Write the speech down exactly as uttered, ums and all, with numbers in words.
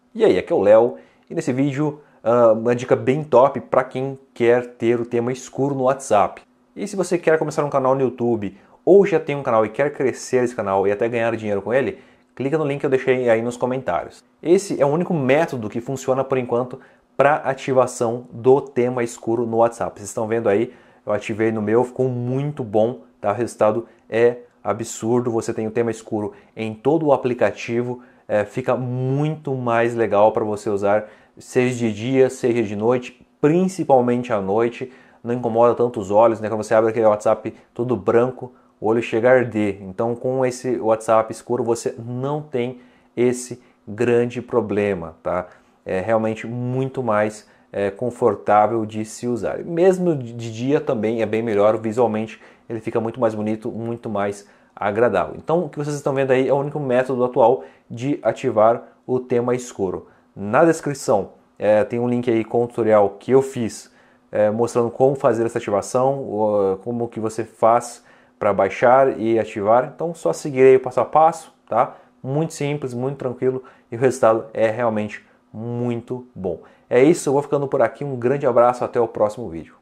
E aí, aqui é o Léo, e nesse vídeo uh, uma dica bem top para quem quer ter o tema escuro no WhatsApp. E se você quer começar um canal no YouTube, ou já tem um canal e quer crescer esse canal e até ganhar dinheiro com ele, clica no link que eu deixei aí nos comentários. Esse é o único método que funciona por enquanto para ativação do tema escuro no WhatsApp. Vocês estão vendo aí, eu ativei no meu, ficou muito bom, tá? O resultado é absurdo, você tem o tema escuro em todo o aplicativo, é, fica muito mais legal para você usar, seja de dia, seja de noite, principalmente à noite, não incomoda tanto os olhos, né? Quando você abre aquele WhatsApp todo branco, o olho chega a arder. Então com esse WhatsApp escuro você não tem esse grande problema, tá? É realmente muito mais é, confortável de se usar. Mesmo de dia também é bem melhor, visualmente ele fica muito mais bonito, muito mais agradável. Então o que vocês estão vendo aí é o único método atual de ativar o tema escuro. Na descrição é, tem um link aí com o tutorial que eu fiz é, mostrando como fazer essa ativação, como que você faz para baixar e ativar. Então só seguir aí o passo a passo, tá? Muito simples, muito tranquilo e o resultado é realmente muito bom. É isso, eu vou ficando por aqui, um grande abraço, até o próximo vídeo.